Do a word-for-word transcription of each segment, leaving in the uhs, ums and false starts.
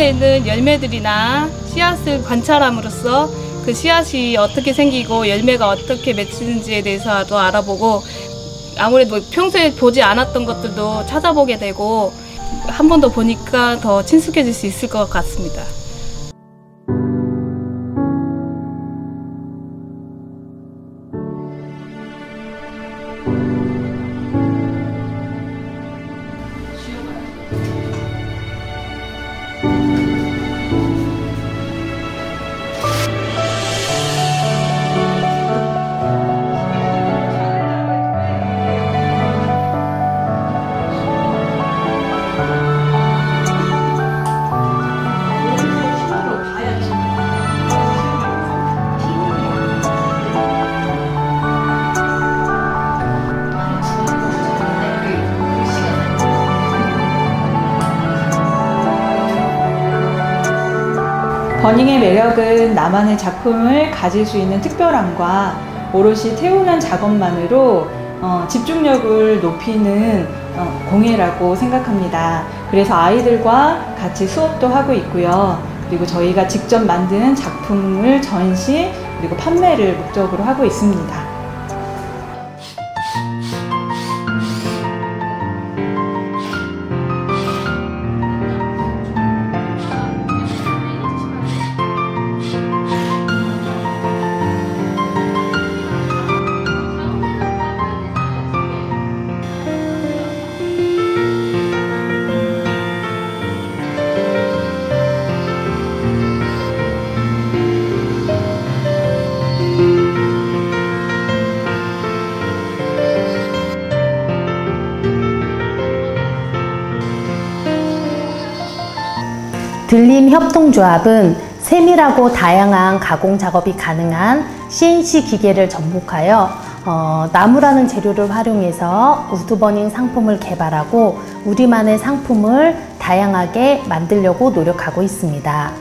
주변에 있는 열매들이나 씨앗을 관찰함으로써 그 씨앗이 어떻게 생기고 열매가 어떻게 맺히는지에 대해서도 알아보고, 아무래도 평소에 보지 않았던 것들도 찾아보게 되고 한 번 더 보니까 더 친숙해질 수 있을 것 같습니다. 버닝의 매력은 나만의 작품을 가질 수 있는 특별함과 오롯이 태우는 작업만으로 어, 집중력을 높이는 어, 공예라고 생각합니다. 그래서 아이들과 같이 수업도 하고 있고요. 그리고 저희가 직접 만든 작품을 전시 그리고 판매를 목적으로 하고 있습니다. 들림협동조합은 세밀하고 다양한 가공 작업이 가능한 씨엔씨 기계를 접목하여 어, 나무라는 재료를 활용해서 우드버닝 상품을 개발하고 우리만의 상품을 다양하게 만들려고 노력하고 있습니다.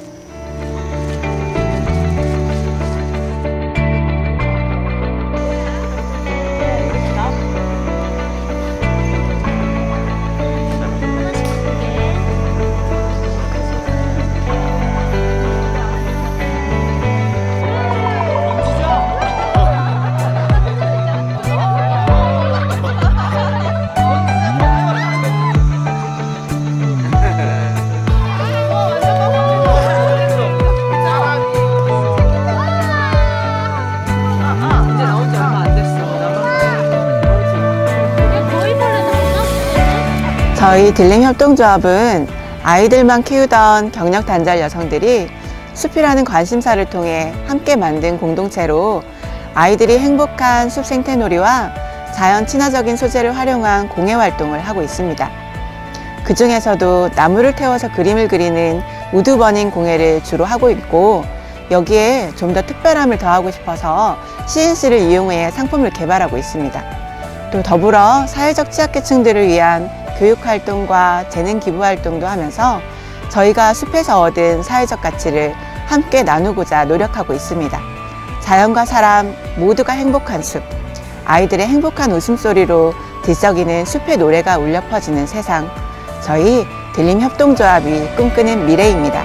저희 들림협동조합은 아이들만 키우던 경력단절 여성들이 숲이라는 관심사를 통해 함께 만든 공동체로 아이들이 행복한 숲 생태놀이와 자연 친화적인 소재를 활용한 공예 활동을 하고 있습니다. 그 중에서도 나무를 태워서 그림을 그리는 우드버닝 공예를 주로 하고 있고, 여기에 좀 더 특별함을 더하고 싶어서 씨엔씨를 이용해 상품을 개발하고 있습니다. 또 더불어 사회적 취약계층들을 위한 교육활동과 재능 기부활동도 하면서 저희가 숲에서 얻은 사회적 가치를 함께 나누고자 노력하고 있습니다. 자연과 사람 모두가 행복한 숲, 아이들의 행복한 웃음소리로 들썩이는 숲의 노래가 울려 퍼지는 세상, 저희 들림협동조합이 꿈꾸는 미래입니다.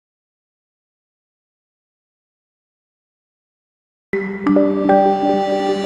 Thank you.